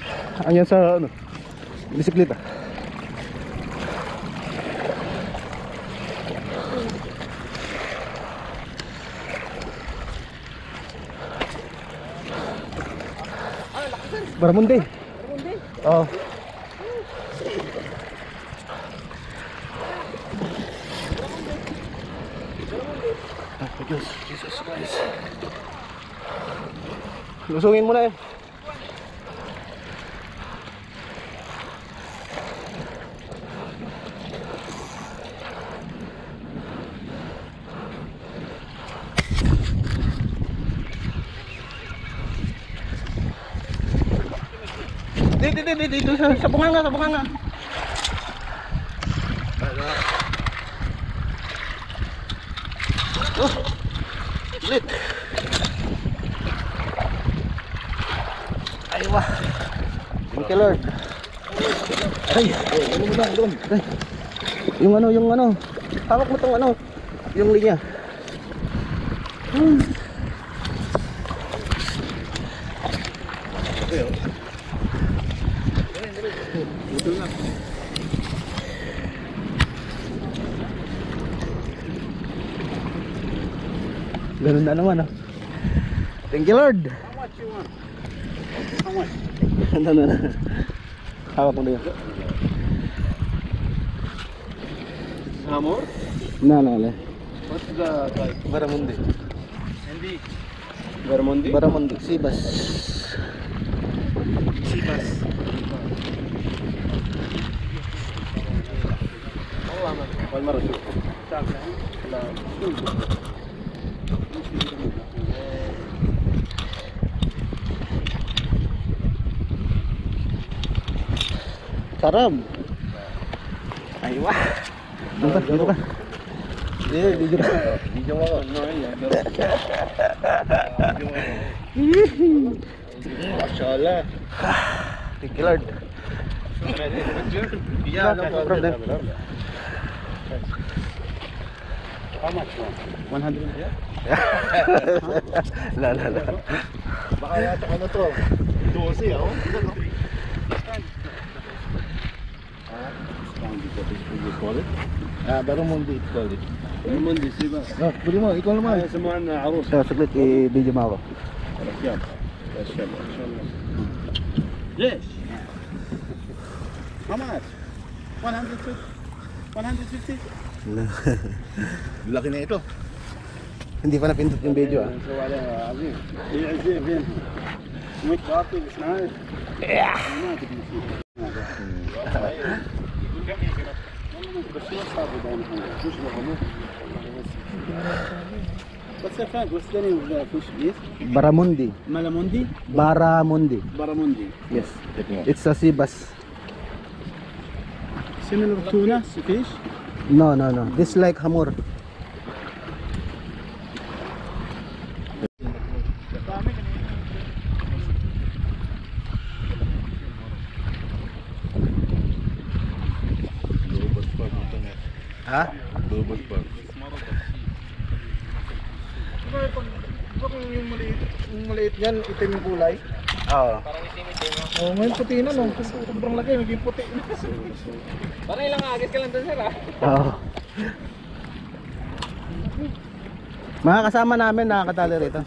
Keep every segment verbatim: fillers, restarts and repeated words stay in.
Ayan sa ano, bisikleta. Baramundi. Baramundi? Oo. Oh, Diyos, Jesus Christ. Lusungin mo na eh. Dito, dito, dito, dito sa, sa bunganga, sa bunganga. Oh, lit. Aywa. Thank you, Lord. Ay, ano mo na, doon. Ay. Yung ano, yung ano. Hawak mo tong ano, yung linya. Hmm. Okay, oh. Ito na. Ganun na naman, ah. Thank you, Lord. How much you want? How much? Ano na na. Hawak mo na yun. Hamor? Na, na, na. What's the price? Baramundi. Hindi. Baramundi? Baramundi. Sibas. Sibas. Wal marus. Sarap. Aywa. Dito ka, dito ka. Eh, dito ka. Video mo ako. No, yan. Mashallah. Thank you, Lord. Yeah, no problem. How much one? one hundred? Yeah? La, la, la. Baka yata ano to? twelve, oh? Ah, Baramundi it's called it. Baramundi, Sibas. No, pwede mo, ikaw naman. يسموها عروس. So, saglit, i-video mo ako. ركاب. ما شاء الله. ما شاء الله. ليش؟ How much? one hundred fifty? one hundred fifty? Laki na ito. Hindi pa napindot yung video, ah. نسوي عليها عظيم. هي عزيز بينهم. مش باطل مش نايف. ما تدري فيه. بس شو صار بينهم؟ وش بيعملوا؟ بس يا فهد what's the name of the fish please? Baramundi. Malamundi? Baramundi. Baramundi. Yes. It's a sibas. Similar tuna fish? No, no, no. This like hamur. Ha? Lubos pa. Diba kung yung maliit, yung maliit yan, itim yung kulay? Oo. Parang itim-itim. Oo, ngayon puti na no. Sobrang laki, naging puti na. Parang ilang agis ka lang dun sir ah. Oo. Mga kasama namin nakakatali rito.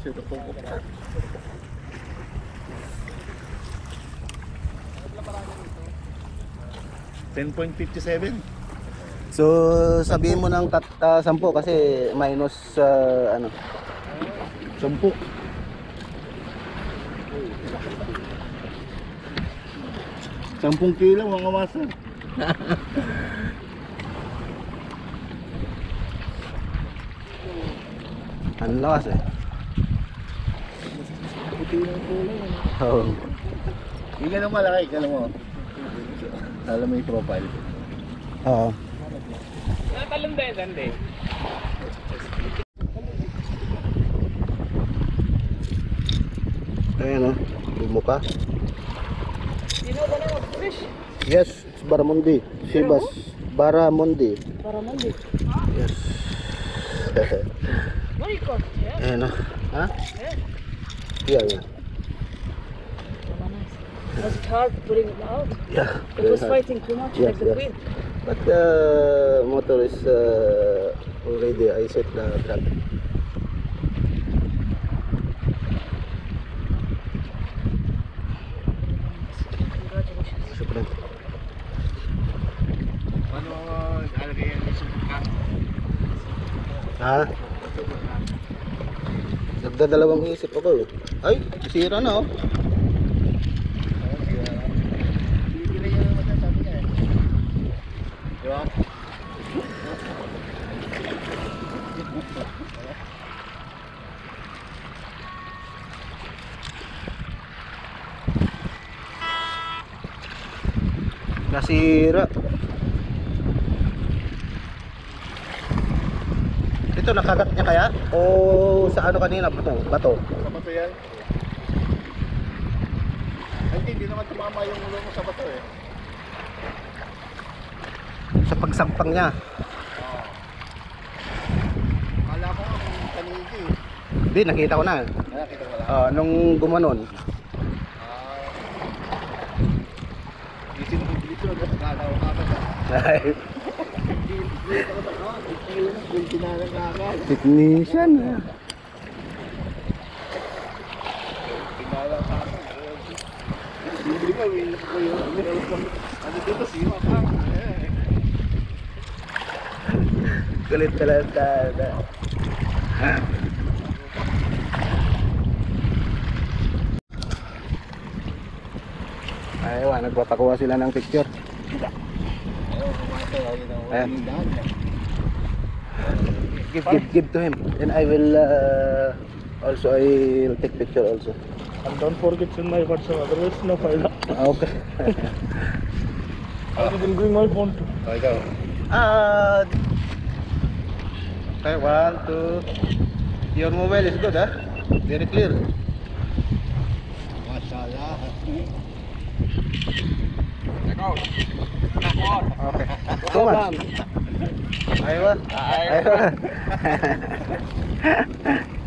ten point five seven. So, sabihin mo ng tat, uh, sampu kasi minus uh, ano. Sampu. Sampung kilo mga masa. Ang lakas eh. Puti ng kulay. Oo. Hindi ka nang malaki, alam mo. Alam mo yung profile. Oo. Nakatalong din, sandi. Ayan o. Yung mukha. You know the name of fish? Yes, it's Baramundi. Sibas. Baramundi. Baramundi. Yes. What you call it? Yeah? Ayan o. Ha? Yeah. Yeah, yeah. Was it hard putting it out? Yeah. It was fighting too much, Yes, like the yes. wind. But the motor is uh, already, I set the drag. Congratulations. Syukran. Ano ilalagay yan sa buka? Ha? Nagdadalawang isip ako eh. Ay, sira na oh. Bibili niya naman yan, sabi niya eh. Di ba? Nasira. Ito nakagat niya kaya? O sa ano kanina? Bato? Bato? Sa bato yan. Ay, hindi naman tumama yung ulo mo sa bato eh. Sa pagsampang niya? Oo. Kala ko nga kung kanigi eh. Hindi, nakita ko na. Kaya kita wala. Ah, nung gumanon. Ah. Isip mo dito, nagkakalaw ka ba? Ay, technician. Galit talaga. Aywa, nagpapakuha sila ng picture. Ayan. Give, give, give to him. And I will uh, also, I'll take picture also. And don't forget to send my WhatsApp, otherwise no file. Okay. I will bring my phone too. Oh, ikaw. Ah, okay, one, two. Your mobile is good, huh? Very clear. Mashallah. Okay. So much. Aywa. Aywa.